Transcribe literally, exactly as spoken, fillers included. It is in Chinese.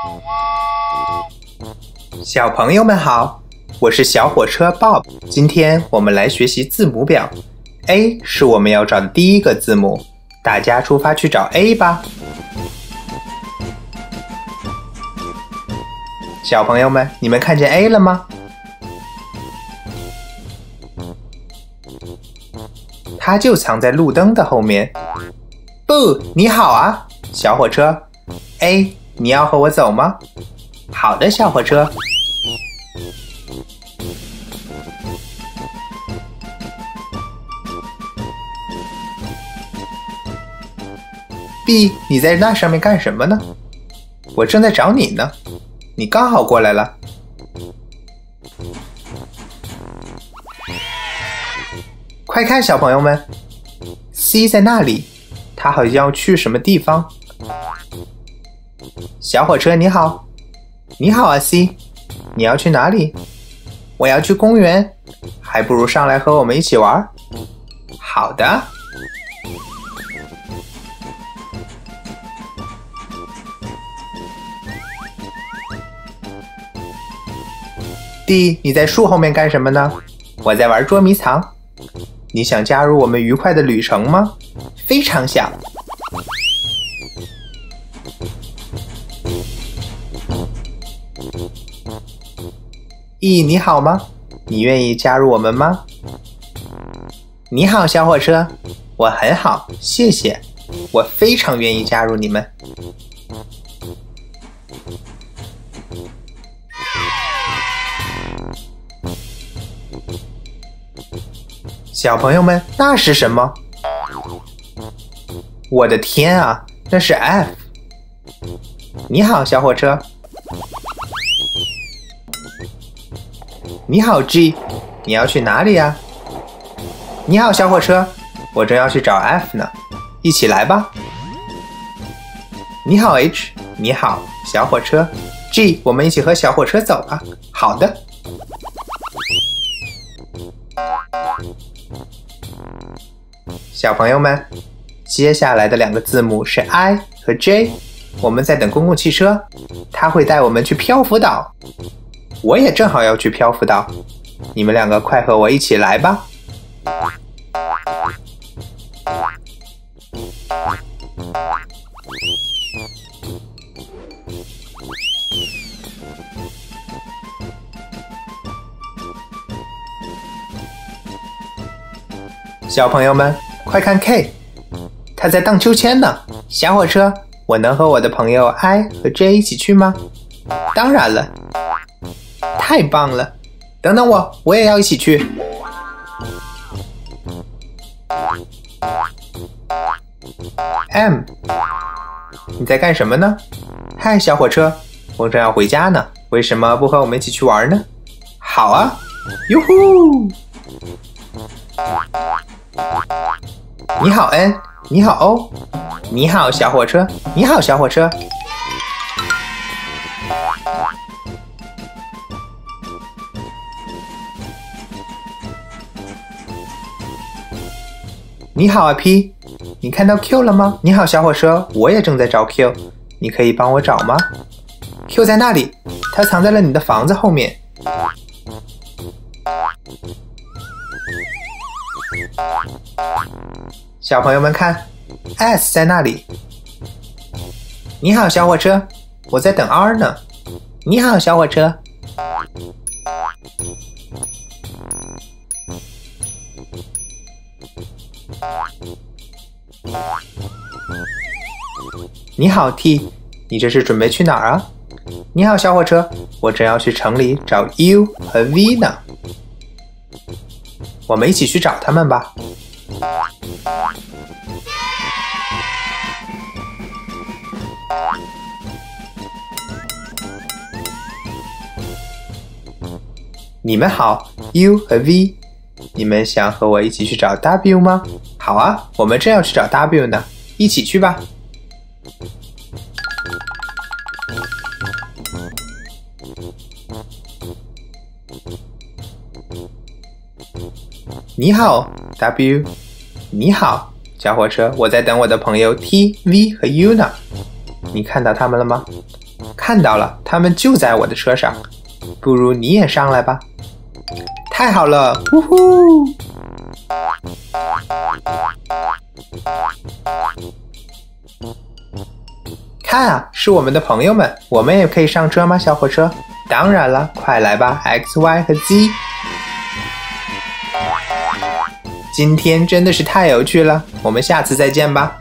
小朋友们好，我是小火车 Bob。今天我们来学习字母表 ，A 是我们要找的第一个字母，大家出发去找 A 吧。小朋友们，你们看见 A 了吗？它就藏在路灯的后面。不，你好啊，小火车。A， 你要和我走吗？好的，小火车。B， 你在那上面干什么呢？我正在找你呢，你刚好过来了。快看，小朋友们 ，C 在那里，他好像要去什么地方。小火车你好，你好啊 C， 你要去哪里？我要去公园，还不如上来和我们一起玩。好的。D， 你在树后面干什么呢？我在玩捉迷藏。你想加入我们愉快的旅程吗？非常想。E， 你好吗？你愿意加入我们吗？你好，小火车。我很好，谢谢。我非常愿意加入你们。小朋友们，那是什么？我的天啊，那是 F。你好，小火车。你好 G， 你要去哪里呀？你好，小火车，我正要去找 F 呢，一起来吧。你好 H， 你好，小火车。G， 我们一起和小火车走吧。好的。小朋友们，接下来的两个字母是 I 和 J， 我们在等公共汽车，它会带我们去漂浮岛。我也正好要去漂浮岛，你们两个快和我一起来吧。小朋友们，快看 K， 他在荡秋千呢。小火车，我能和我的朋友 I 和 J 一起去吗？当然了，太棒了！等等我，我也要一起去。M， 你在干什么呢？嗨，小火车，我正要回家呢，为什么不和我们一起去玩呢？好啊，哟呼！你好 N， 你好 O， 你好小火车，你好小火车。你好啊 P， 你看到 Q 了吗？你好小火车，我也正在找 Q， 你可以帮我找吗？ Q 在那里，它藏在了你的房子后面。小朋友们看 ，S 在那里。你好，小火车，我在等 R 呢。你好，小火车。你好 T， 你这是准备去哪儿啊？你好，小火车，我正要去城里找 U 和 V 呢。我们一起去找他们吧。你们好 ，U 和 V， 你们想和我一起去找 W 吗？好啊，我们正要去找 W 呢，一起去吧。你好 W， 你好小火车，我在等我的朋友 T、V 和 U 呢。你看到他们了吗？ 看到了，他们就在我的车上。不如你也上来吧。太好了，呜呼！看啊，是我们的朋友们，我们也可以上车吗，小火车？当然了，快来吧 ，X Y 和 Z。今天真的是太有趣了，我们下次再见吧。